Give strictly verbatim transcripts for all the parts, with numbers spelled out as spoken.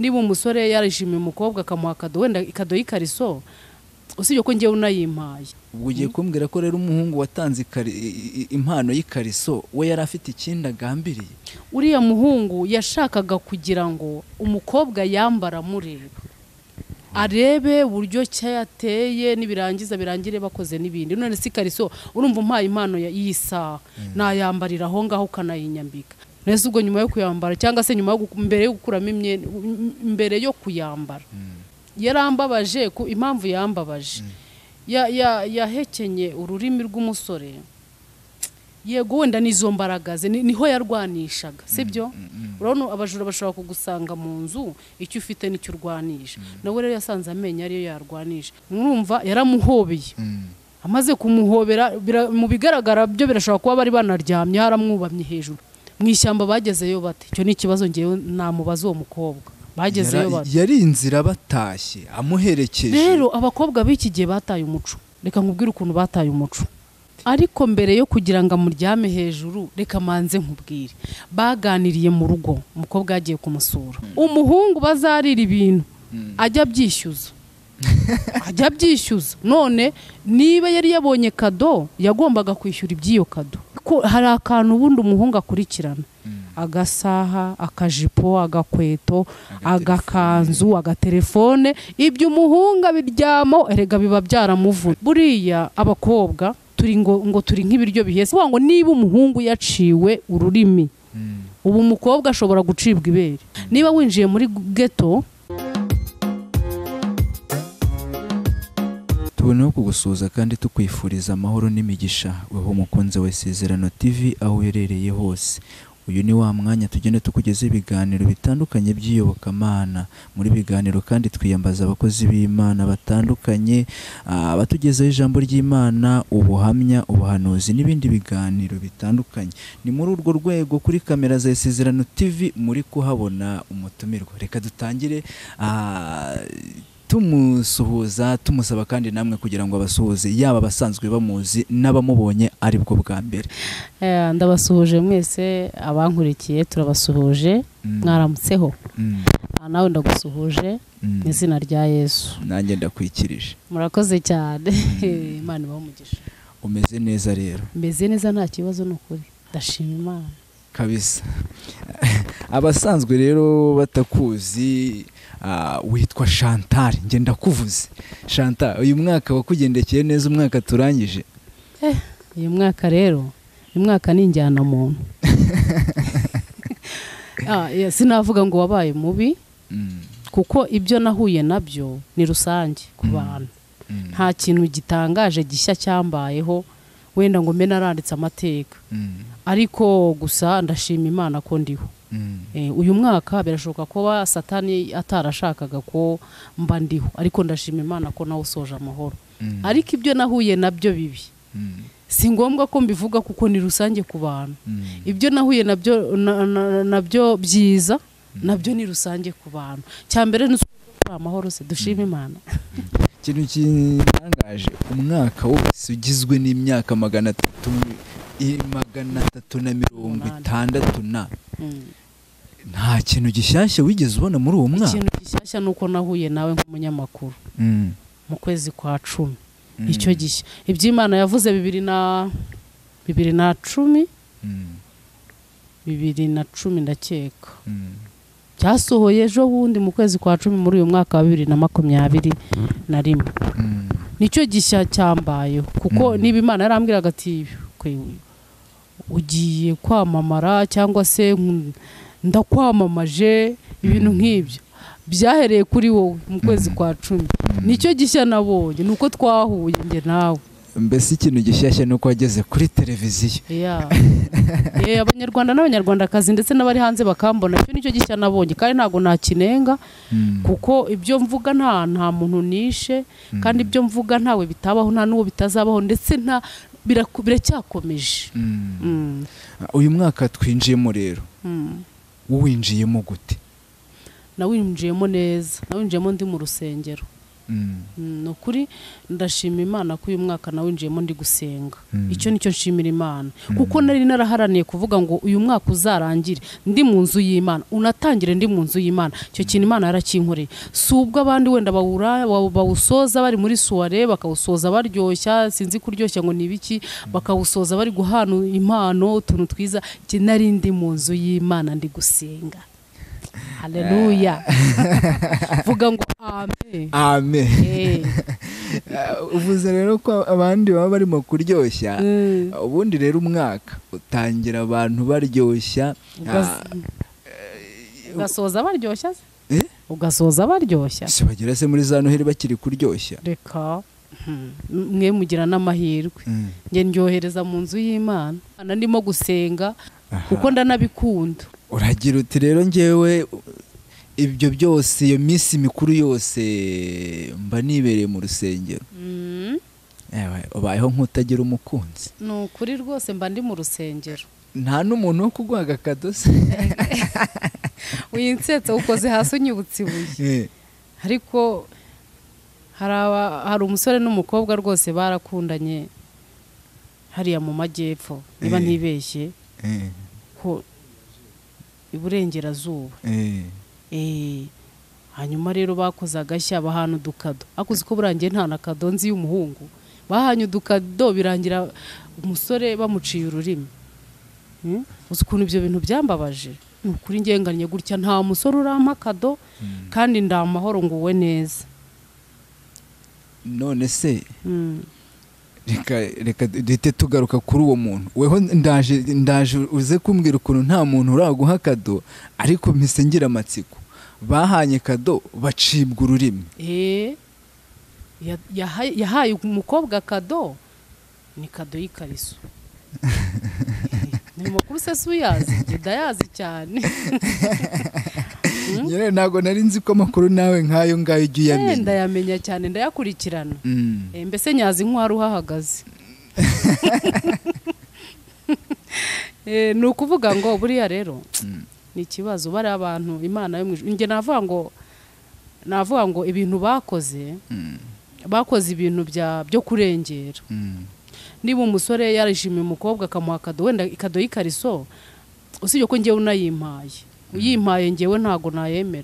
niba umusore yarishimiye umukobwa akamuha kado wenda ikado y'ikariso usibye ko ngewe unayimpaye. Ubwo ugiye kumbwira ko rero umuhungu watanze impano y'ikariso we yari afite ikindi agambiriye? Uriya muhungu yashakaga kugira ngo umukobwa yambara mureba, arebe uburyo cyateye nibirangiza birangire bakoze n'ibindi. None si ikariso urumva umpaye impano y'isa nayambarira aho ngaho kanayinyambika. Nese ubwo nyuma yo kuyambara cyangwa se nyuma yo mbere yo gukuramo imyenda mbere yo kuyambara yarambabaje ku impamvu yambabaje ya ya yahekenye ururimi rw'umusore. Yego wenda nizo mbaragaze niho yarwanishaga, sibyo? Urabona abajura bashobora kugusanga mu nzu icyo ufite nicyo urwanisha. Nawe rero yasanze amenya ariyo yarwanisha. Mwumva yaramuhobeye. Amaze kumuhobera mu bigaragara byo birashobora kuba bari banaryamye haramwubamye hejuru. Mwishyamba bagezeyo bate? Cyo ni kibazo ngewe namubaza uwo mukobwa. Bagezeyo bate? Yari inzira batashye amuherekeje. Rero abakobwa b'iki gihe bataye umuco. Reka nkubwire ukuntu bataye umuco. Ariko mbere yo kugira ngo amuryame hejuru reka manze nkubwire baganiriye mu rugo. Umukobwa yagiye kumusura, umuhungu bazarira ibintu ajya byishyuza ajya byishyuza. None niba yari yabonye kado yagombaga kwishyura ibyiyo kado. Ko hari akantu ubundi umuhungu akurikirana, agasaha, akajipo, agakweto, agakanzu, agatelefone, ibyo umuhungu biryamo erega biba byaramuvuye. Buriya abakobwa turi ngo ngo turi nk'ibiryo bihese. Ngo niba umuhungu yaciwe ururimi ubu umukobwa ashobora gucibwa ibere. Niba winjiye muri ghetto tuboneho kugusuza kandi tukwifuriza amahoro n'imigisha weho mukunze wa ISEZERANO T V aho uherereye hose. Uyu ni wa mwanya tugende tukugeze ibiganiro bitandukanye by'iyobokamana. Muri biganiro kandi twiyambaza abakozi b'Imana batandukanye abatugezaho ijambo ry'Imana, ubuhamya, ubuhanuzi n'ibindi biganiro bitandukanye. Ni muri urwo rwego kuri kamera za ISEZERANO T V muri kuhabona umutumirwa. Reka dutangire tumusuhuza tumusaba kandi namwe kugira ngo abasuhuze yaba basanzwe bamuzi n'abamubonye ari bwo bwa mbere. Eh ndabasuhuje mwese abankurikiye turabasuhuje mwaramutseho. Nawe ndagusuhuje n'izina rya Yesu. Nanjye ndakwikirije. Murakoze cyane. Imana ibamugisha. Umeze neza rero? Meze neza nta kibazo n'ukuri. Ndashima Imana kabisa. Abasanzwe rero batakuzi Uh, witwa Chantal. Nge ndakuvuze Chantal, uyu mwaka wakugendekeye neza umwaka turangije? Eh uyu mwaka rero uyu mwaka ni njyana muntu. Ah yes, sinavuga ngo wabaye mubi mm. kuko ibyo nahuye nabyo ni rusange ku bantu. Mm. Nta kintu gitangaje gishya cyambayeho wenda ngo mbe naranditse amateka. Mm. Ariko gusa ndashima Imana ko ndiho. Mm. Eh, uyu mwaka birashoboka ko Satani atarashakaga ko mba ndiho, ariko ndashima Imana ko nawe usoje amahoro. Mm. Ariko ibyo nahuye nabyo bibi mm. si ngombwa ko mbivuga kuko ni rusange ku bantu. Mm. Ibyo nahuye nabyo na, na, nabyo byiza mm. nabyo ni rusange ku bantu. Cyambere ni amahoro se dushima Imana. Kintu kinangaje umwaka wose ugizwe n'imyaka magana atatu magana atatu na mirongo itandatu na nta kintu gishyashya wigeze ubona muri uwo mwaka? Ikintu gishyashya nuko nahuye nawe nk'umunyamakuru mm. mu kwezi kwa cumi. Mm. Icyo gishya iby'Imana yavuze bibiri na bibiri na cumi mm. bibiri na cumi ndakeka mm. cyasohoye ejo bundi mu kwezi kwa cumi muri uyu mwaka wa bibiri na makumyabiri na rimwe. Mm. Nicyo gishya cyambayeho kuko mm. niba Imana yarambwiraga ati ugiye kwamamara cyangwa se ndakwamamaje ibintu nk'ibyo byahereye kuri wowe mu kwezi kwa cumi. Nicyo gishya nabonye nuko twahuye nge nawe. Mbese ikintu gishyashya nuko wageze kuri televiziyo. Yeah. Eh abanyarwanda n'abanyarwandakazi ndetse n'abari hanze bakambona. Cyo nicyo gishya nabonye kandi ntago nakinenga mm. kuko ibyo mvuga nta nta muntu nishe mm. kandi ibyo mvuga ntawe bitabaho nta nuwo bitazabaho ndetse nta biracyakomeje. Mm. Mm. Uyu mwaka twinjiyemo rero mm. uwinjiyemo gute? Nawinjiyemo neza, nawinjiyemo ndi mu rusengero. ni ukuri ndashima Imana ko uyu mwaka nawinjiyemo ndi gusenga. Icyo nicyo nshimira Imana kuko nari naraharaniye kuvuga ngo uyu mwaka uzarangire ndi mu nzu y'Imana, unatangire ndi mu nzu y'Imana. Icyo kintu Imana yarakinkoreye. Si ubwo abandi wenda bawura bawusoza bari muri soirée bakawusoza baryoshya, sinzi kuryoshya ngo nibiki, bakawusoza bari guhana impano utuntu twiza. Iki nari ndi mu nzu y'Imana ndi gusenga. Haleluya. Vuga ngo amen. Amen. Uvuze rero ko abandi baba barimo kuryoshya, ubundi rero umwaka utangira abantu baryoshya, ugasoza baryoshya se? Ugasoza baryoshya se bagera se muri za Noheli bakiri kuryoshya? Reka mwe mugira n'amahirwe. Nge ndyohereza mu nzu y'Imana ndimo gusenga kuko ndanabikunda. Uragira uti rero ngewe ibyo byose, iyo minsi mikuru yose mba nibereye mu rusengero. Ewe ubayeho nk'utagira umukunzi. Ni ukuri rwose mba ndi mu rusengero. Nta n'umuntu wo kuguha agakado se? Winsetse ukoze hasi unyibutse ibuye. Ariko hari umusore n'umukobwa rwose barakundanye hariya mu majyepfo niba ntibeshye ko iburengerazuba. Eh, hanyuma rero bakoze agashya bahana udukado. Akuzi ko burangiye nta nakado nzi y'umuhungu. Bahanye udukado birangira umusore bamuciye ururimi. Hmm? Uzi ukuntu ibyo bintu byambabaje? Ni ukuri ngenganye gutya nta musore urampa kado kandi ndamahoro nguwe neza. None se reka reka dite tugaruka kuri uwo muntu. Weho ndaje ndaje uze kumbwira ukuntu nta muntu uraguha kado ariko mpise ngira amatsiko. Bahanye kado bacibwa ururimi. Eh yahaye umukobwa kado, ni kado y'ikariso. Ni mukuru se suyazi ndayazi cyane. Nyere nago nari nzi ko makuru nawe nkayo ngayo ugiye yamenya. Ndayamenya cyane ndayakurikirana. Mbese nyazi nkwari uhahagaze. Eh no kuvuga ngo buriya rero ni kibazo bari abantu Imana yo mwijuru. Nge navuga ngo navuga ngo ibintu bakoze bakoze ibintu bya byo kurengera. Niba umusore yarishimiye umukobwa akamuha kado wenda ikado y'ikariso, usibye ko ngewe unayimpaye uyimpaye ngewe ntago nayemera.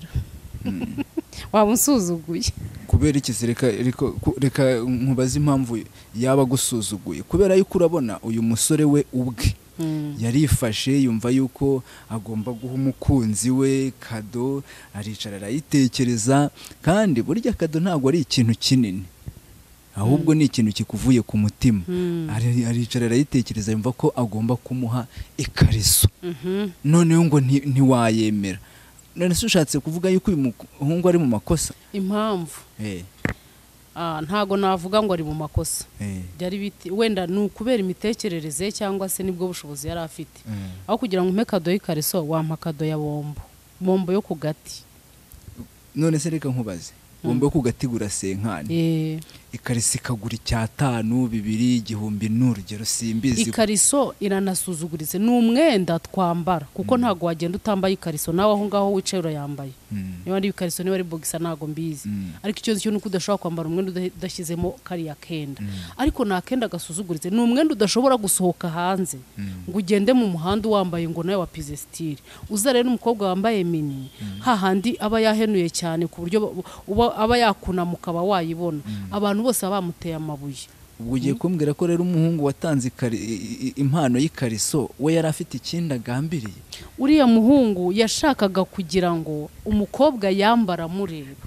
Wamusuzuguye kubera iki? Reka reka nkubaza impamvu yaba gusuzuguye. Kubera yuko urabona uyu musore we ubwe yarifashe yumva yuko agomba guha umukunzi we kado, aricara arayitekereza. Kandi burya kado ntago ari ikintu kinini, ahubwo ni ikintu kikuvuye ku mutima. Aricara arayitekereza yumva ko agomba kumuha ikariso. Noneho ngo ntiwayemera. None se ushatse kuvuga yuko uyu muhungu ari mu makosa? Impamvu eh ah ntago navuga ngo ari mu makosa. Byari biti wenda nukubera imitekerereze cyangwa se nibwo bushobozi yari afite. Aho kugira ngo umpe kado y'ikariso wampa kado ya bombo, bombo yo kugati. None se reka nkubaze, bombo yo kugati gura senkani. Eh ikariso ikagura icyatanu bibiri igihumbi n'urugero simbizi. Ikariso iranasuzuguritse, ni umwenda twambara kuko ntago wagenda utambaye ikariso nawe aho ngaho wicaye urayambaye. Niba ari ikariso niba ari boxer ntago mbizi. Ariko icyo cyo nuko udashobora kwambara umwenda udashyizemo kariya kenda. Ariko na kenda gasuzuguritse, ni umwenda udashobora gusohoka hanze ngo ugende mu muhanda wambaye ngo nawe wa pize style. Uza rero umukobwa wambaye mini hahandi aba yahenuye cyane ku buryo aba yakuna mukaba wayibona. Abantu bose bamuteye amabuye. Ubwo ugiye kumbwira ko rero umuhungu watanze impano y'ikariso we yari afite ikindi agambiriye? Uriya muhungu yashakaga kugira ngo umukobwa yambara mureba,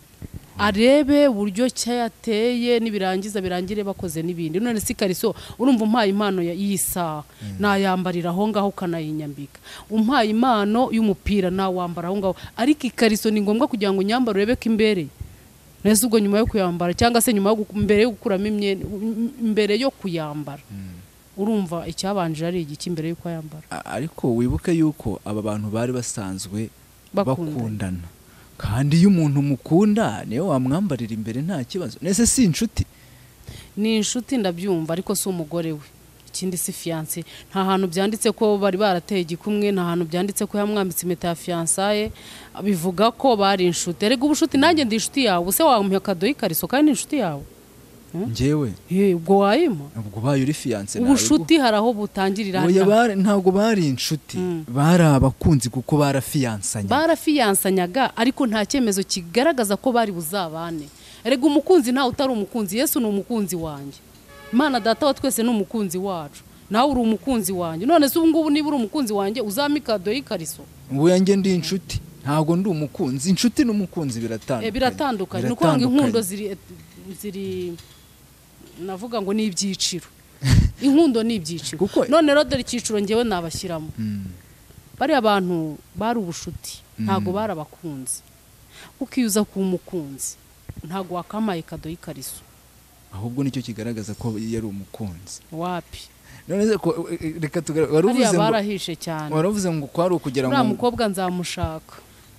arebe buryo cyateye nibirangiza birangire bakoze nibindi. None si ikariso urumva umpaye impano y'isa nayambarira aho ngaho kanayinyambika. Umpaye impano y'umupira na wambara aho ngaho, ariko ikariso ni ngombwa kugira ngo nyambara urebeke imbere. Nese ubwo nyuma yo kuyambara cyangwa se nyuma yo mbere yo gukuramo imyenda mbere yo kuyambara. Urumva icyabanje ari igiki mbere yuko yambara. Ariko wibuke yuko aba bantu bari basanzwe bakundana. Kandi iyo umuntu mukunda niyo wamwambarira imbere nta kibazo. Nese si inshuti? Ni inshuti ndabyumva ariko si umugore we. kindi si fiancé nta hantu byanditse ko bari barateye igikumwe nta hantu byanditse ko yamwambitse impeta ya fiançaye bivuga ko bari inshuti erega ubushuti nanjye ndi inshuti yawe se wamuha kado y'ikariso kandi inshuti yawe njyewe ubwo wayima ubwo baye uri fiancé ubushuti haraho butangirira hano ntago bari inshuti bari abakunzi kuko barafiansanya barafiansanyaga ariko nta cyemezo kigaragaza ko bari buzabane erega umukunzi nta utari umukunzi Yesu ni umukunzi wanjye Imana data wa twese ni umukunzi wacu nawe uri umukunzi wanjye none se ubu ngubu niba uri umukunzi wanjye uzamika kado y'ikariso ubu yanjye ndi inshuti ntago ndi umukunzi inshuti n'umukunzi biratandukanye biratandukanye nuko ngo inkundo ziri ziri navuga ngo ni ibyiciro inkundo ni ibyiciro none rero dore icyiciro ngewe nabashyiramo bari abantu bari ubushuti ntago barabakunzi ukiyuza ku mukunzi ntago wakamaye kado y'ikariso ahubwo nicyo kigaragaza ko yari umukunzi wapi none ko reka waruvuze ngo barahishe cyane waravuze ngo kwari ukugira ngo ura mukobwa nzamushaka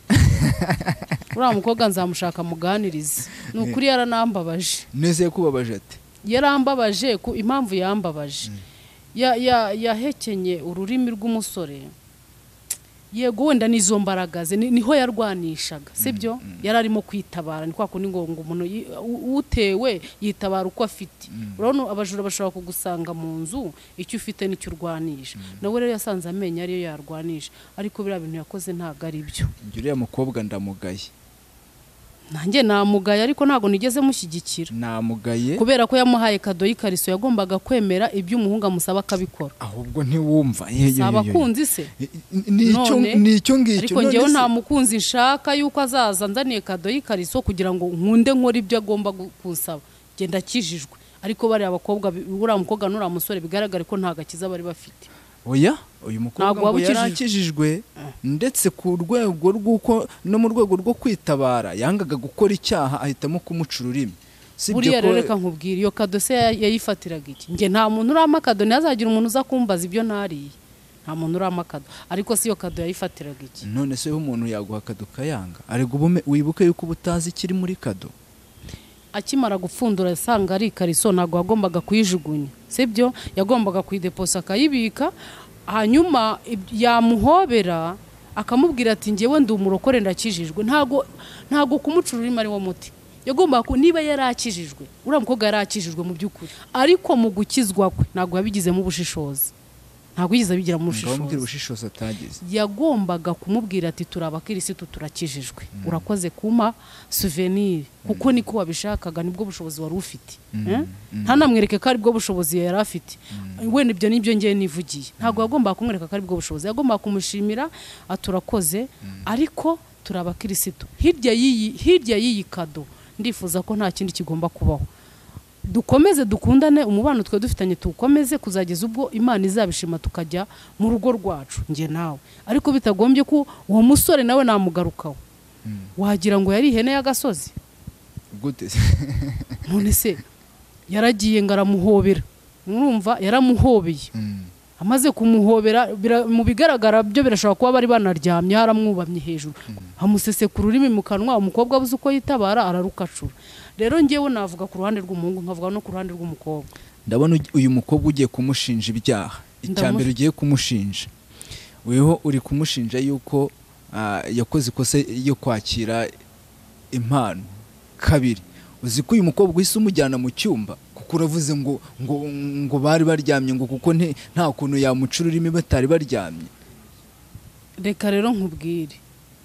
ura mukobwa nzamushaka muganirize nukuri yaranambabaje neze yakubabaje ati yarambabaje ku impamvu yambabaje ya ya yahekenye ururimi rw'umusore yego wenda nizo mbaraga ze niho yarwanishaga sibyo yararimo kwitabara ni kwa kundi ngo umuntu utewe yitabara uko afite urabona abajura bashobora kugusanga mu nzu icyo ufite nicyo urwanisha nawe rero yasanze amenya ariyo yarwanisha ariko biriya bintu yakoze ntago ari byo uriya mukobwa ndamugaye nanjye namugaye ariko ntago nigeze mushyigikira namugaye kubera ko yamuhaye kado y'ikariso yagombaga kwemera ibyo umuhungu amusaba akabikora ahubwo ntiwumva abakunzi se nicyo nicyo ngicyo ariko ngewe nta mukunzi nshaka yuko azaza nzaniye kado y'ikariso kugira ngo nkunde nkora ibyo agomba kunsaba genda kijijwe ariko bari abakobwa uriya mukobwa n'uriya musore bigaragare ko nta gakiza bari bafite oya uyu mukobwa ngo yarakijijwe ndetse ku rwego rw'uko no mu rwego rwo kwitabara yangaga gukora icyaha ahitamo kumuca ururimi buriya rero reka nkubwira iyo kado se yayifatiraga iki nge nta muntu urama kado ntihazagira umuntu uza kumbaza ibyo nariye nta muntu urama kado ariko si iyo kado yayifatiraga iki none se umuntu yaguha kado kayanga ariko ubume wibuke yuko ubutazi kiri muri kado akimara gupfundura asanga ari ikariso ntago yagombaga kuyijugunya sibyo yagombaga kuyideposa akayibika hanyuma yamuhobera akamubwira ati ngewe ndi umurokore ndakijijwe ntago ntago kumuca ururimi ari wo muti yagombaga niba yarakijijwe uriya mukobwa yarakijijwe mu by'ukuri ariko mu gukizwa kwe ntago yabigizemo ubushishozi ntago yigize abigira mu bushishozi atagize yagombaga kumubwira ati turabakirisitu turakijijwe urakoze kuma souvenir kuko niko wabishakaga nibwo bushobozi wari ufite ntanamwereke ko ari bwo bushobozi yari afite wenda ibyo nibyo ngiye nivugiye ntago yagombaga kumwereka ko ari bwo bushobozi yagombaga kumushimira aturakoze ariko turabakirisitu hirya y'iyi hirya y'iyi kado ndifuza ko nta kindi kigomba kubaho dukomeze dukundane umubano twe dufitanye tukomeze kuzageza ubwo Imana izabishima tukajya mu rugo rwacu nge nawe ariko bitagombye ko uwo musore nawe namugarukaho wagira ngo yari ihene y'agasozi gute none se yaragiye ngaramuhobera urumva yaramuhobeye amaze kumuhobera mu bigaragara byo birashobora kuba bari banaryamye haramwubamye hejuru amusese ku rurimi mu kanwa umukobwa abuze uko yitabara ararukacura rero ngewe navuga ku ruhande rw'umuhungu nkavuga no ku ruhande rw'umukobwa ndabona uyu mukobwa ugiye kumushinja ibyaha icyambere ugiye kumushinja weho uri kumushinja yuko yakoze ikosa yo kwakira impano kabiri uzi ko uyu mukobwa uhise umujyana mu cyumba kuko uravuze ngo ngo ngo bari baryamye ngo kuko nta kuntu yamuca ururimi batari baryamye reka rero nkubwire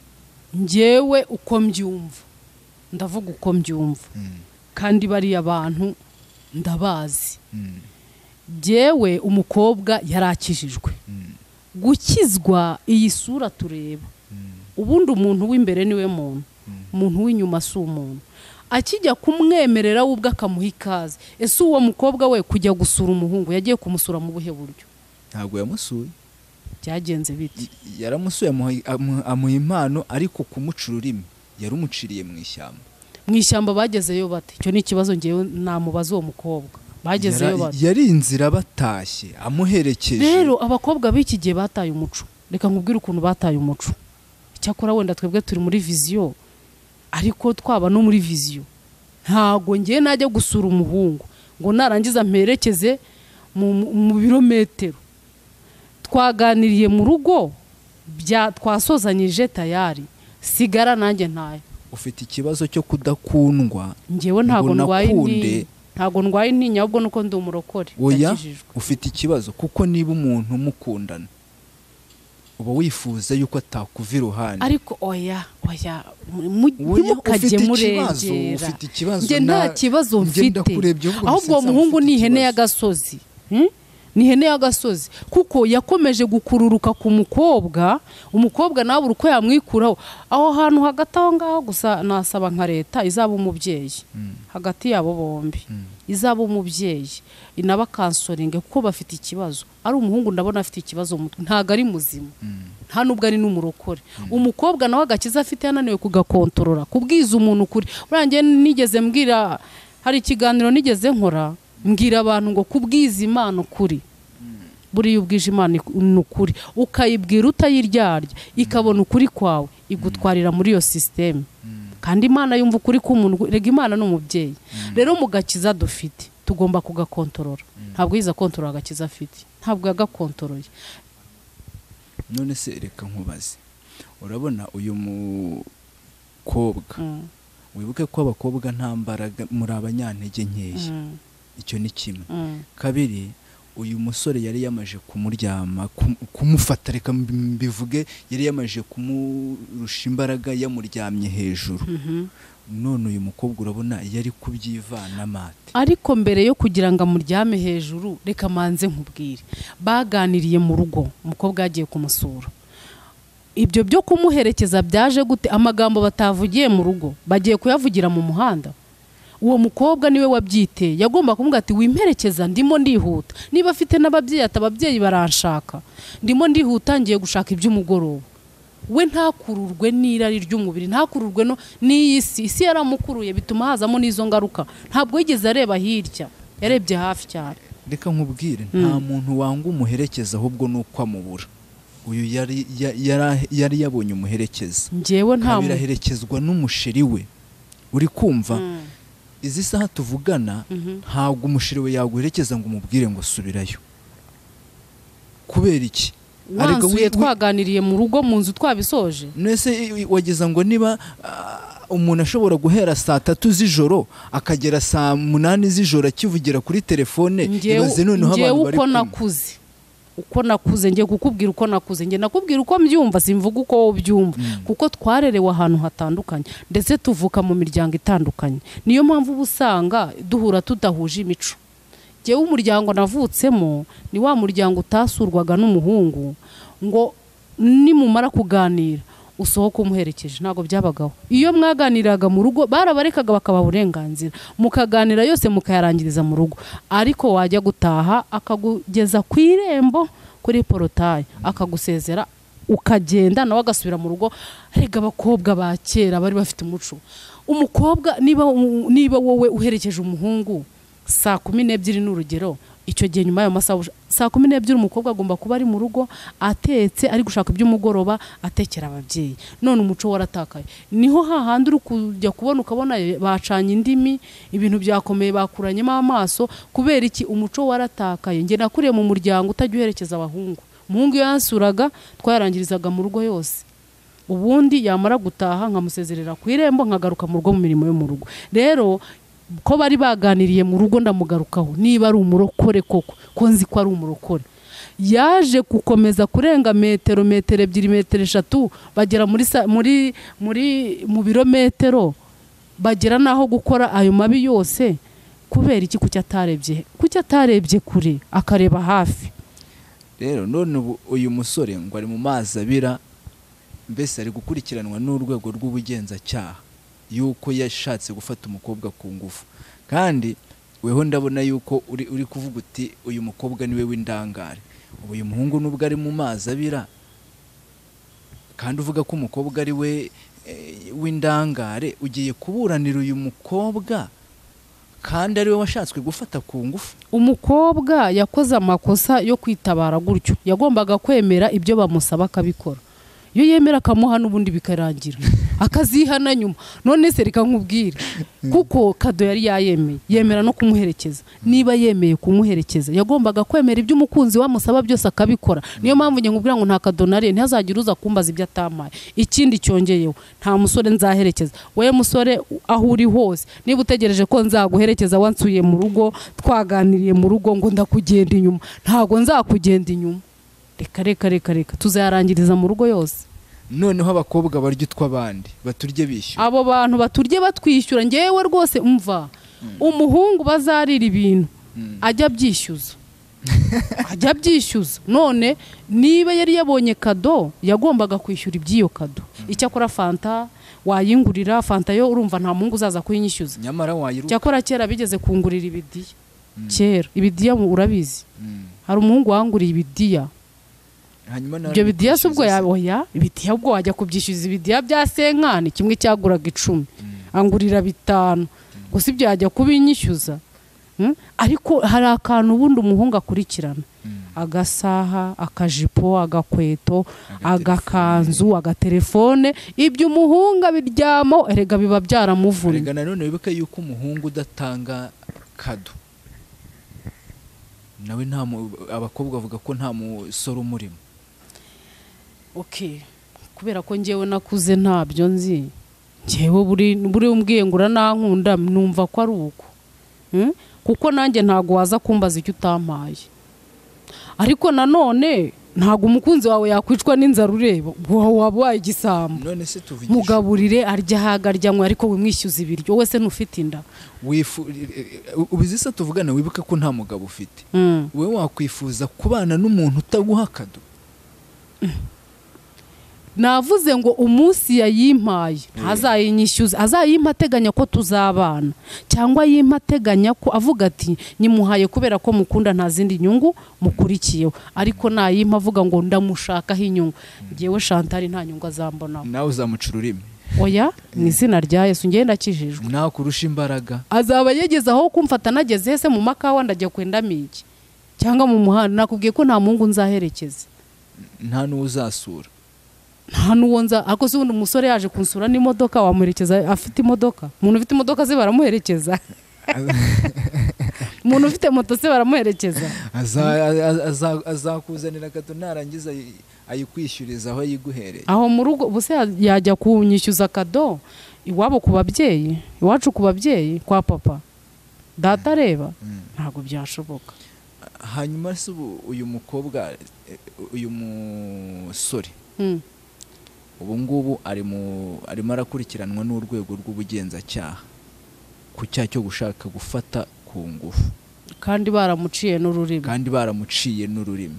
ngewe uko mbyumva ndavuga uko mbyumva kandi bariya abantu ndabazi ngewe umukobwa yarakijijwe gukizwa iyi sura tureba ubundi umuntu w'imbere niwe muntu umuntu w'inyuma si umuntu akijya kumwemerera ubwo akamuha ikaze ese uwo mukobwa we kujya gusura umuhungu yagiye kumusura mu buhe buryo ntabwo yamusuye byagenze biti yaramusuye amuha impano ariko kumuca ururimi yarumuciriye mu ishyamba mu ishyamba bagezeyo bate icyo ni ikibazo ngewe namubaza uwo mukobwa bagezeyo bate yari inzira batashye amuherekeje rero abakobwa b'iki gihe bataye umuco reka nkubwire ukuntu bataye umuco icyakora wenda twebwe turi muri viziyo ariko twaba no muri viziyo ntago ngiye najya gusura umuhungu ngo narangiza mperekeze mu birometero twaganiriye mu rugo bya twasozanyije tayari sigara nanjye ntayo. Ufite ikibazo cyo kudakundwa? Ngewe ntago ndwaye ni ntago ndwaye intinya ahubwo nuko ndi umurokore. Oya, ufite ikibazo kuko niba umuntu mukundana uba wifuza yuko atakuva iruhande. Ariko oya oya mukajye murengera. Ufite ikibazo. Nge nta kibazo mfite, ahubwo umuhungu ni ihene y'agasozi. Ni ihene y'agasozi kuko yakomeje gukururuka ku mukobwa. Umukobwa nawe uko yamwikuraho aho hantu hagati aho ngaho. Gusa nasaba nka leta izaba umubyeyi hagati yabo bombi, izaba umubyeyi inaba kansoringe kuko bafite ikibazo. Ari umuhungu ndabona afite ikibazo ntago ari muzima, nta nubwo ari n'umurokore. Umukobwa nawe agakiza afite yananiwe kugakontorora, kubwiza umuntu kuri. Urangiye nigeze mbwira, hari ikiganiro nigeze nkora mbwira abantu ngo kubwiza impano kuri. Buriya ubwije Imana n'ukuri ukayibwira utayiryarya ikabona ukuri kwawe igutwarira muri iyo system. Kandi Imana yumva ukuri k'umuntu. Rega Imana n'umubyeyi. Rero mugakiza dufite tugomba kugakontorora. Ntabwo yiza kontorora agakiza afite, ntabwo yagakontoroye. None se reka nkubaze, urabona uyu mukobwa wibuke ko abakobwa nta mbaraga muri abanyantege nkeya. Icyo ni kimwe. Kabiri, uyu musore yari yamaje kumuryama kumufata, reka mbivuge, yari yamaje kumurusha imbaraga yamuryamye hejuru. None uyu mukobwa urabona yari kubyivana mate. Ariko mbere yo kugira ngo amuryame hejuru, reka manze nkubwire, baganiriye mu rugo. Umukobwa yagiye kumusura. Ibyo byo kumuherekeza byaje gute? Amagambo batavugiye mu rugo bagiye kuyavugira mu muhanda. Uwo mukobwa niwe wabyiteye, yagomba kumubwira ati wimperekeza ndimo ndihuta. Niba afite n'ababyeyi atababyeyi baranshaka, ndimo ndihuta ngiye gushaka iby'umugoroba. We ntakururwe n'irari ry'umubiri, ntakururwe no n'iyisi. Isi yaramukuruye bituma hazamo n'izo ngaruka. Ntabwo yigeze areba hirya, yarebye hafi cyane. Reka nkubwire, nta muntu wanga umuherekeza ahubwo nuko amubura. Uyu yari yari yabonye umuherekeza. Ngewe nta muntu biraherekezwa n'umusheri we. Uri kumva? Izi saha tuvugana ntabwo umusheri we yaguherekeza ngo umubwire ngo subirayo. Kubera iki? Wansuye twaganiriye mu rugo mu nzu twabisoje. Nese wageza ngo niba umuntu ashobora guhera saa tatu z'ijoro akagera saa munani z'ijoro akivugira kuri telefone, ibaze noneho abantu bari uko nakuze. Uko nakuze ngiye kukubwira uko nakuze, ngiye nakubwira uko mbyumva, simvuga uko ubyumva. Kuko twarerewe ahantu hatandukanye ndetse tuvuka mu miryango itandukanye. Niyo mpamvu ubusanga duhura tudahuje imico. Jewe umuryango navutsemo ni wa muryango utasurwaga n'umuhungu ngo nimumara kuganira usohoka umuherekeje. Ntago byabagaho. Iyo mwaganiraga mu rugo barabarekaga bakaba uburenganzira, mukaganira yose mukayarangiriza mu rugo. Ariko wajya gutaha akagugeza ku irembo kuri porotaye akagusezera ukagenda nawe agasubira mu rugo. Rega abakobwa ba kera bari bafite umuco. Umukobwa niba niba wowe uherekeje umuhungu saa kumi n'ebyiri n'urugero, icyo gihe nyuma y'ayo masaha saa kumi n'ebyiri umukobwa agomba kuba ari mu rugo atetse, ari gushaka iby'umugoroba, atekera ababyeyi. None umuco waratakaye. Niho hahandi uri kujya kubona ukabona bacanye indimi, ibintu byakomeye bakuranyemo amaso. Kubera iki? Umuco waratakaye. Nge nakuriye mu muryango utajya uherekeza abahungu. Umuhungu yansuraga twayarangirizaga mu rugo yose, ubundi yamara gutaha nkamusezerera ku irembo nkagaruka mu rugo mu mirimo yo mu rugo. Rero ko bari baganiriye mu rugo ndamugarukaho, niba ari umurokore koko, ko nzi ko ari umurokore. Yaje gukomeza kurenga metero metero ebyiri metero eshatu bagera muri muri muri mu birometero, bagera naho gukora ayo mabi yose. Kubera iki? Kuki atarebye kuki atarebye kure akareba hafi. Rero none uyu musore ngo ari mu mazi abira, mbese ari gukurikiranwa n'urwego rw'ubugenzacyaha yuko yashatse gufata umukobwa ku ngufu. Kandi weho ndabona yuko uri uri kuvuga uti uyu mukobwa niwe w'indangare. Uyu muhungu nubwo ari mu mazi abira kandi uvuga ko umukobwa ari we w'indangare, ugiye kuburanira uyu mukobwa kandi ari we washatswe gufata ku ngufu. Umukobwa yakoze amakosa yo kwitabara gutyo, yagombaga kwemera ibyo bamusaba akabikora. Iyo yemera akamuha n'ubundi bikarangira. akazihana nyuma. None se reka nkubwire kuko kado yari yayemeye yemera no kumuherekeza. Niba yemeye kumuherekeza yagombaga kwemera ibyo umukunzi wamusaba byose akabikora. Niyo mpamvu nge nkubwira ngo nta kado nari ntihazagira uza kumbaza ibyo atamaye. Ikindi cyongeyeho nta musore nzaherekeza. Wowe musore aho uri hose niba utegereje ko nzaguherekeza wansuye mu rugo twaganiriye mu rugo ngo ndakugenda inyuma, ntago nzakugenda inyuma. Reka reka reka reka tuzayarangiriza mu rugo yose. Noneho abakobwa barya utw'abandi baturye bishyura. Abo bantu baturye batwishyura ngewe rwose umva umuhungu bazarira ibintu ajya byishyuza. Ajya byishyuza. None niba yari yabonye kado yagombaga kwishyura iby'iyo kado. Icyakora fanta wayingurira, fanta yo urumva nta mungu uzaza kuyinyishyuza. Nyamara wayiruka. Cyakora kera bigeze kungurira ibidiya. Kera ibidiya urabizi. Hari umuhungu wanguriye ibidiya. Ibyo bidiya subwo yaboya ibidiya ubwo wajya kubyishyuza ibidiya bya senkani kimwe cyaguraga icumi angurira bitanu gusa ibyo yajya kubinyishyuza. Ariko hari akantu ubundi umuhungu akurikirana agasaha, akajipo, agakweto, agakanzu, agatelefone, ibyo umuhungu biryamo erega biba byaramuvunye. Erega nanone wibuka yuko umuhungu udatanga kado nawe nta abakobwa bavuga ko nta musore umurimo. Okay, kubera ko ngewe nakuze ntabyo nzi, ngewe buri buri umbwiye ngura nankunda numva ko ari uko. Hmm? Kuko nanjye ntago waza kumbaza icyo utampaye. Ariko nanone ntago umukunzi wawe yakwicwa n'inzara ureba wabaye igisambo. None se tuvugisha mugaburire arya hagaryanywe ariko wimwishyuza ibiryo wese nufite inda. Wifu ubizisa tuvugana wibuka ko nta mugabo ufite. Mm. Wewe wakwifuza kubana n'umuntu utaguha kado? Mm. Navuze ngo umunsi yayimpaye ntazayinyishyuza, azayimpa ateganya ko tuzabana cyangwa yimpa ateganya ko avuga ati nyimuhaye kubera ko mukunda nta zindi nyungu mukurikiyeho, ariko nayimpa avuga ngo ndamushakaho inyungu. Ngewe Chantal nta nyungu azambona. Nawe uzamuca ururimi. Oya ni izina rya Yesu ngenda akijijwe. Nawe kurusha imbaraga. Azaba yegeze aho kumfata nageze hese mu makawa ndajya kwenda miki cyangwa mu muhanda. Nakubwiye ko nta mungu nzaherekeza, nta n'uzasura, nta nuwonza. Ako se undi umusore yaje kunsura n'imodoka wamuherekeza afite imodoka? Umuntu ufite imodoka ze baramuherekeza. Umuntu ufite moto se baramuherekeza. Azakuzanira kado narangiza ayikwishyuriza aho yiguhereye. Aho mu rugo buse yajya kunyishyuza kado iwabo ku babyeyi, iwacu ku babyeyi kwa papa data reba ntago byashoboka. Hanyuma se uyu mukobwa uyu musore ubu ngubu ari mu arimo arakurikiranwa n'urwego rw'ubugenzacyaha ku cyaha cyo gushaka gufata ku ngufu, kandi baramuciye n'ururimi kandi baramuciye n'ururimi.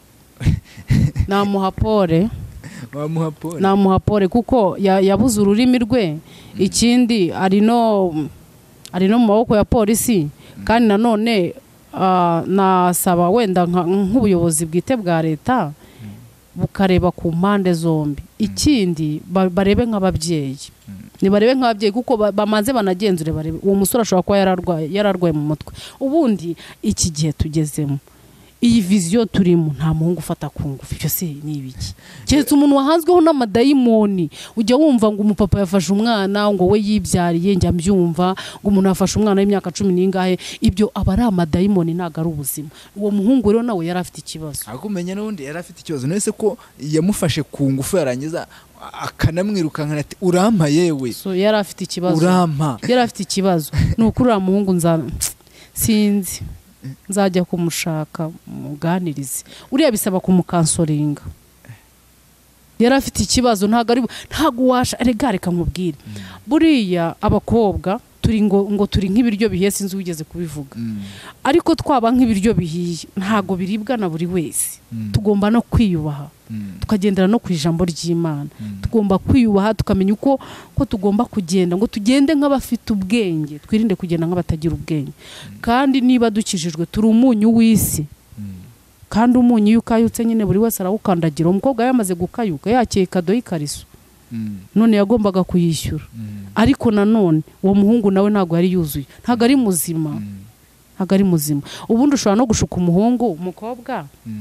Namuhapore wamuhapore namuhapore kuko yabuze ururimi rwe. Ikindi ari no ari no mu maboko ya polisi, kandi nanone nasaba wenda nk'ubuyobozi bwite bwa leta bukareba ku mpande zombi. Ikindi barebe nk'ababyeyi, ni barebe nk'ababyeyi kuko bamaze banagenzure barebe uwo musore ashobora kuba yararwaye yararwaye mu mutwe. Ubundi iki gihe tugezemo iyi vision turimo nta muhungu ufata ku ngufu. Ibyo se ni ibiki? Cyetse umuntu wahanzweho n'amadayimoni ujya wumva ngo umupapa yafashe umwana ngo we yibyariye, njya mbyumva ngo umuntu yafashe umwana w'imyaka cumi n'ingahe. Ibyo aba ari amadayimoni ntago ari ubuzima. Uwo muhungu rero nawe yari afite ikibazo. Akumenya n'undi yari afite ikibazo. Nese ko yamufashe ku ngufu yarangiza akanamwirukankana ati urampa yewe. So yari afite ikibazo. Urampa. Yari afite ikibazo. Nuko uriya muhungu nza sinzi nzajya kumushaka muganirize. Uriya bisaba kumukansoringa. Yari afite ikibazo ntago ari ntago washa erega reka nkubwire. Buriya abakobwa turi ngo ngo turi nk'ibiryo bihiye, sinzi ugeze kubivuga. Ariko twaba nk'ibiryo bihiye ntago biribwa na buri wese. Tugomba no kwiyubaha, tukagendera no ku ijambo ry'Imana. Tugomba kwiyubaha tukamenya uko ko tugomba kugenda, ngo tugende nk'abafite ubwenge, twirinde kugenda nk'abatagira ubwenge. Kandi niba dukijijwe turi umunyu w'isi, kandi umunyu yukayutse nyine buri wese arawukandagira. Umukobwa yamaze gukayuka yakeye kado IKARISO, none yagombaga kuyishyura. Ariko nanone uwo muhungu nawe ntago yari yuzuye, ntago ari muzima, ntago ari muzima. Ubundi ushobora no gushuka umuhungu umukobwa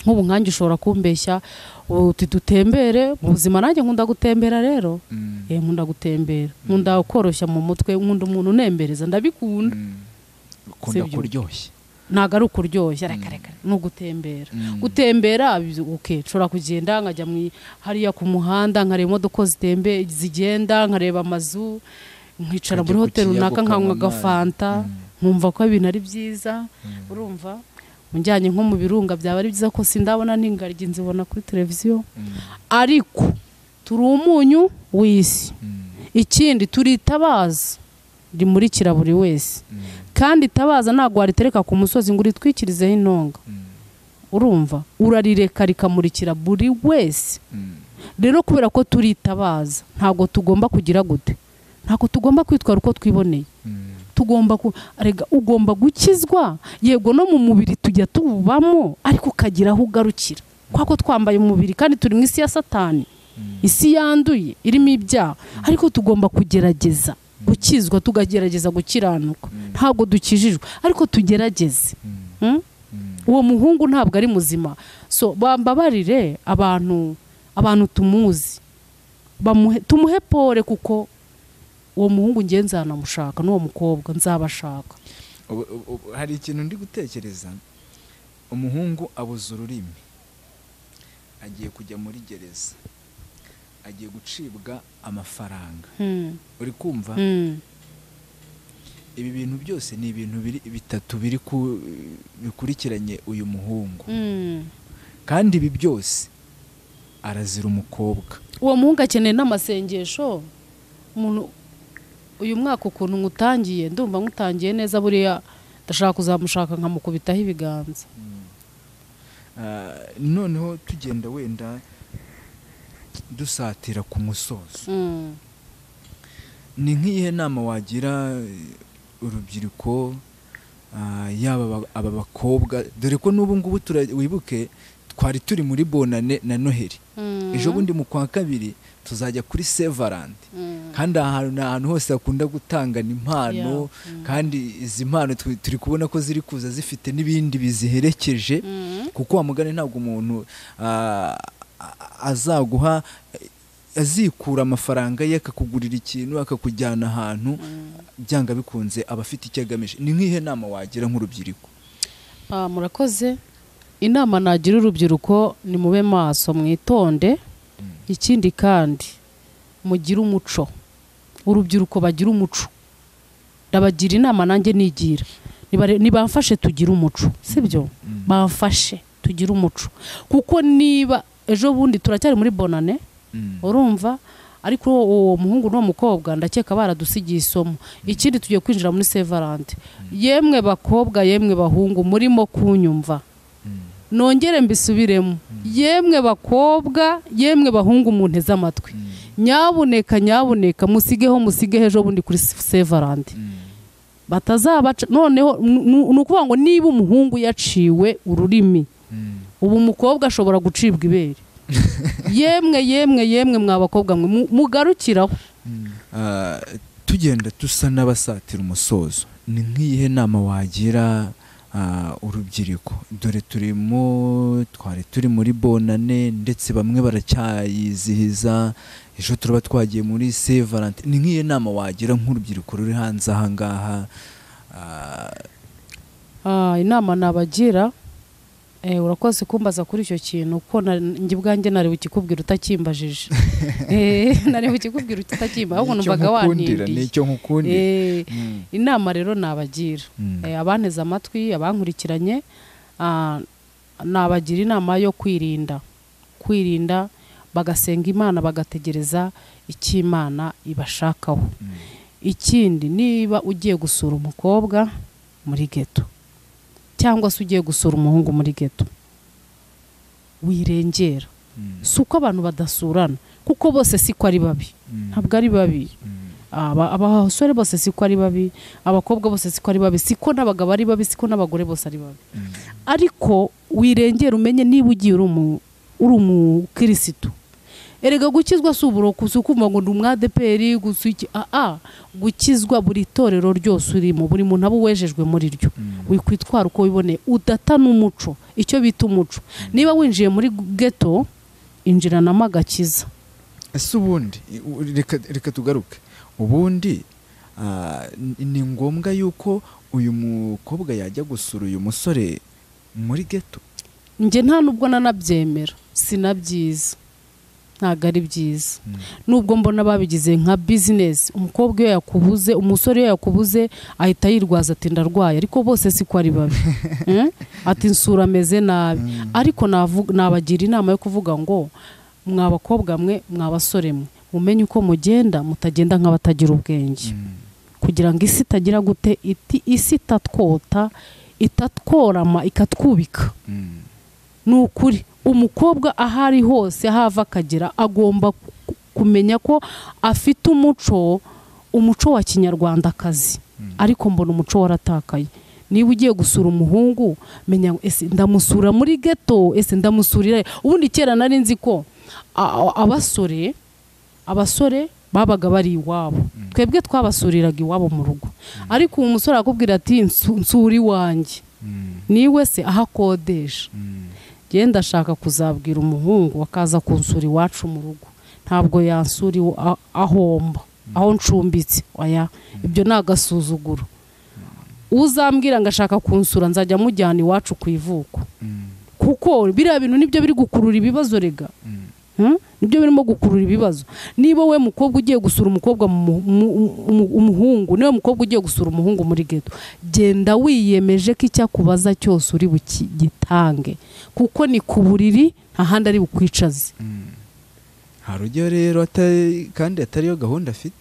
nk'ubu nkanjye ushobora kumbeshya uti dutembere mu buzima, nanjye nkunda gutembera rero eh nkunda gutembera, nkunda koroshya mu mutwe, nkunda umuntu unembereza, ndabikunda. ukunda kuryoshya ntago ari ukuryoshya, reka reka no gutembera. Gutembera okay, nshobora kugenda nkajya hariya ku muhanda nkareba imodoka zitembe zigenda, nkareba amazu, nkicara muri hoteli runaka nkanywa agafanta, nkumva ko ibintu ari byiza. Urumva munjyanye nko mu birunga byaba ari byiza, ko sindabona n'ingaryi nzibona kuri televiziyo. Ariko turi umunyu w'isi. Ikindi turitabaza rimurikira buri wese, kandi tabaza ntago waritereka ku musozi ngo uritwikirizeho intonga. Urumva urarireka rikamurikira buri wese. Rero kubera ko turitabaza, ntago tugomba kugira gute, ntago tugomba kwitwara uko twiboneye. Tugomba ku arega ugomba gukizwa, yego no mu mubiri tujya tubamo, ariko ukagira aho ugarukira, kwako twambaye umubiri kandi turi mu isi ya Satani, isi yanduye irimo ibyaha, ariko tugomba kugerageza gukizwa, tugagerageza gukiranuka. Ntabwo dukijijwe ariko tugerageze. Uwo muhungu ntabwo ari muzima, so bambabarire abantu abantu tumuzi, bamuhe tumuhe pole, kuko uwo muhungu ngiye nzanamushaka n'uwo mukobwa nzabashaka. Hari ikintu ndi gutekereza, umuhungu abuze ururimi, agiye kujya muri gereza, agiye gucibwa amafaranga. Uri kumva? Ibi bintu byose ni ibintu bitatu biri bikurikiranye uyu muhungu, kandi ibi byose arazira umukobwa. Uwo muhungu akeneye n'amasengesho. Umuntu uyu mwaka ukuntu ngutangiye, ndumva ngutangiye neza, buriya ndashaka kuzamushaka nkamukubitaho ibiganza. Noneho tugenda wenda dusatira ku musozo, ni nk'iyihe nama wagira urubyiruko, yaba aba bakobwa, dore ko n'ubu ngubu wibuke twari turi muri bonane na Noheli, ejo bundi mu kwa kabiri tuzajya kuri Severand, kandi ahantu hose hakunda gutanga impano, kandi izi mpano turi kubona ko ziri kuza zifite n'ibindi biziherekeje, kuko wamugane ntabwo umuntu azaguha azikura amafaranga ye akakugurira ikintu akakujyana ahantu, byanga bikunze aba afite icyo agamije. Ni nk'ihe nama wagira nk'urubyiruko? Murakoze. Inama nagira urubyiruko ni mube maso, mwitonde. Ikindi kandi mugira umuco, urubyiruko bagira umuco. Ndabagira inama nanjye nigira, nibamfashe tugira umuco, sibyo? Bamfashe tugira umuco, kuko niba ejo bundi turacyari muri bonane, urumva, ariko uwo muhungu n'uwo mukobwa ndakeka baradusigiye isomo. Ikindi tugiye kwinjira muri Severand. Yemwe bakobwa, yemwe bahungu murimo kunyumva, nongere mbisubiremo, yemwe bakobwa, yemwe bahungu mu nteze amatwi, nyabuneka nyabuneka musigeho musigeho ejo bundi kuri Severand, batazabaca. Noneho nukuvuga ngo niba umuhungu yaciwe ururimi, ubu umukobwa ashobora gucibwa ibere. Yemwe yemwe yemwe mwabakobwa mwe mugarukiraho. Tugenda tusa n'abasatira umusozo, ni nk'iyihe nama wagira urubyiruko? Dore turimo twari turi muri bonane, ndetse bamwe baracyayizihiza, ejo turaba twagiye muri Severand. Ni nk'iyihe nama wagira nk'urubyiruko ruri hanze aha ngaha? Inama nabagira, Eh urakoze kumbaza kuri icyo kintu, uko njye bwanjye nari ukikubwira utakimbajije. Eh nari ukikubwira utakimba, ahubwo numvaga wantindi. Nicyo nkukundira. Eh inama rero nabagira, eh abanteze amatwi, abankurikiranye, nabagira inama yo kwirinda, kwirinda bagasenga Imana, bagategereza icyo Imana ibashakaho. Ikindi, niba ugiye gusura umukobwa muri ghetto, cyangwa se ugiye gusura umuhungu muri ghetto, wirengera. Suko abantu badasurana, kuko bose siko ari babi, ntabwo ari babi. Abasore bose siko ari babi, abakobwa bose siko ari babi, siko n'abagabo ari babi, siko n'abagore bose ari babi. Ariko wirengera, umenye niba ugiye uri umukirisitu, erega gukizwa si uburoku si ukumva ngo ndi umwadeperi gusa iki aa gukizwa buri torero ryose urimo buri muntu aba uwejejwe muri ryo wikwitwara uko wiboneye udata n'umuco icyo bita umuco niba winjiye muri ghetto injiranamo agakiza. ese ubundi reka reka tugaruke ubundi ni ngombwa yuko uyu mukobwa yajya gusura uyu musore muri ghetto? Nje nta nubwo nanabyemera sinabyiza ntago ari byiza nubwo mbona babigize nka business. Umukobwa iyo yakubuze umusore iyo yakubuze ahita yirwaza ati ndarwaye ariko bose si ko ari babi ati nsura ameze nabi ariko nabagira inama yo kuvuga ngo mwa bakobwa mwe mwa basore mwe mumenye uko mugenda mutagenda nk'abatagira ubwenge kugira ngo isi itagira gute iti isi itatwota itatworama ikatwubika. Nukuri umukobwa ahari hose hava akagera agomba kumenya ko afite umuco umuco wa kinyarwandakazi ariko mbona umuco waratakaye. Niba ugiye gusura umuhungu menya ese ndamusura muri ghetto ese ndamusurira ubundi kera nari nzi ko abasore abasore babaga bari iwabo twebwe twabasuriraga iwabo mu rugo ariko uwo musore akubwira ati nsuri wanjye niwe se ahakodesha. Genda ashaka kuzabwira umuhungu akaza kunsura iwacu mu rugo ntabwo yansuri ahomba aho ncumbitse oya ibyo nagasuzuguro. Uzambwira ngo ashaka kunsura nzajya mujyana iwacu ku ivuko kuko biriya bintu nibyo biri gukurura ibibazo rega nibyo birimo gukurura ibibazo. Niba we mukobwa ugiye gusura umukobwa umuhungu niwe mukobwa ugiye gusura umuhungu muri ghetto genda wiyemeje ko icyakubaza cyose uri bukigitange kuko ni ku buriri nta handi ari bukwicaze. Hari ujya rero kandi atariyo gahunda afite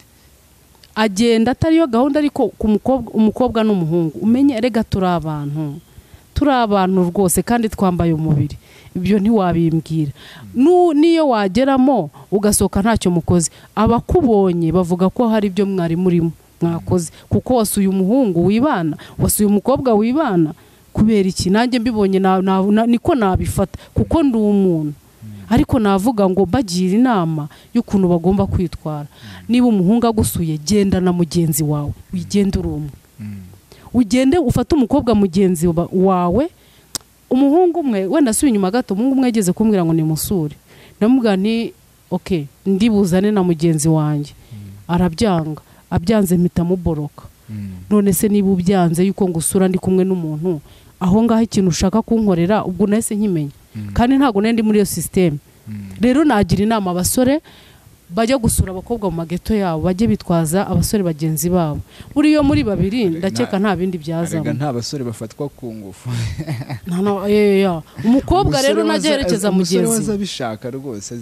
agenda atariyo gahunda ariko ku mukobwa umukobwa n'umuhungu umenye rega turi abantu turi abantu rwose kandi twambaye umubiri ibyo ntiwabimbwira. Niyo wageramo ugasohoka ntacyo mukoze abakubonye bavuga ko hari ibyo mwari murimo mwakoze kuko wasuye umuhungu wibana wasuye umukobwa wibana kubera iki nanjye mbibonye niko nabifata kuko ndi umuntu ariko navuga ngo bagira inama y'ukuntu bagomba kwitwara. Niba umuhungu agusuye genda na mugenzi wawe wigende urumwe ugende ufate umukobwa mugenzi wawe umuhungu umwe wenda suye inyuma gato umuhungu umwe yageze kumbwira ngo ni musure ndamubwira nti okay ndibuzane na mugenzi wanjye arabyanga abyanze mpita muboroka. None se niba ubyanze yuko ngusura ndi kumwe n'umuntu aho ngaho ikintu ushaka kunkorera ubwo nahise nkimenya kandi ntago nendi muri iyo system. Rero nagira inama abasore bajya gusura abakobwa mu mageto yabo bajye bitwaza abasore bagenzi babo buri yo muri babiri ndakeka nta bindi byazamo. Arega nta basore bafatwa ku ngufu no eh umukobwa rero nagerekeza mugenzi waza bishaka rwose.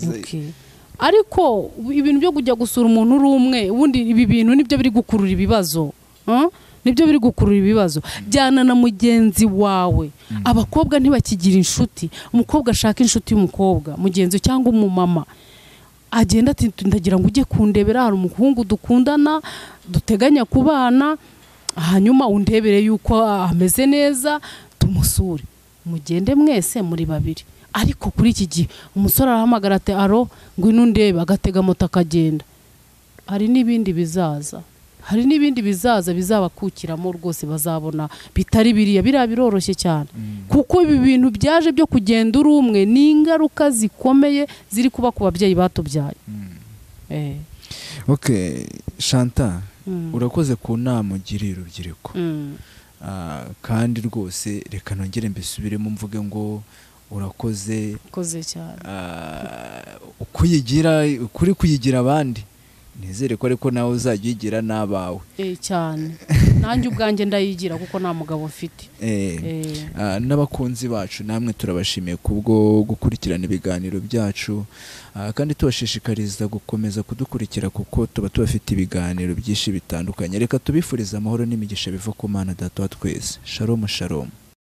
Ariko ibintu byo kujya gusura umuntu uri umwe ubundi ibi bintu nibyo biri gukurura ibibazo nibyo biri gukurura ibibazo. Jyana na mugenzi wawe abakobwa ntibakigira inshuti umukobwa ashaka inshuti y'umukobwa mugenzi cyangwa umumama agenda ati ndagira ngo ujye kundebera hari umuhungu dukundana duteganya kubana hanyuma undebere yuko ameze neza tumusure mugende mwese muri babiri. Ariko kuri iki gihe umusore arahamagara ati aro ngwino ndebe agatega moto akagenda. Hari n'ibindi bizaza hari n'ibindi bizaza bizabakukiramo rwose bazabona bitari biriya biriya biroroshye cyane kuko ibi bintu byaje byo kugenda uri umwe ni ingaruka zikomeye ziri kuba ku babyeyi batubyaye. eh okay Chantal urakoze ku nama ugirira urubyiruko kandi rwose reka nongere mbisubiremo mvuge ngo urakoze koze cyane ukuyigira kuri kuyigira abandi nizere ko ariko nawe uzagigira nabawe eh cyane nanjye ubwanjye ndayigira kuko nta mugabo mfite. eh n'abakunzi bacu namwe turabashimiye kubwo gukurikirana ibiganiro byacu kandi tubashishikariza gukomeza kudukurikira kuko tuba tubafite ibiganiro byinshi bitandukanye. Reka tubifuriza amahoro n'imigisha biva ku Mana Data wa twese. Shalom shalom.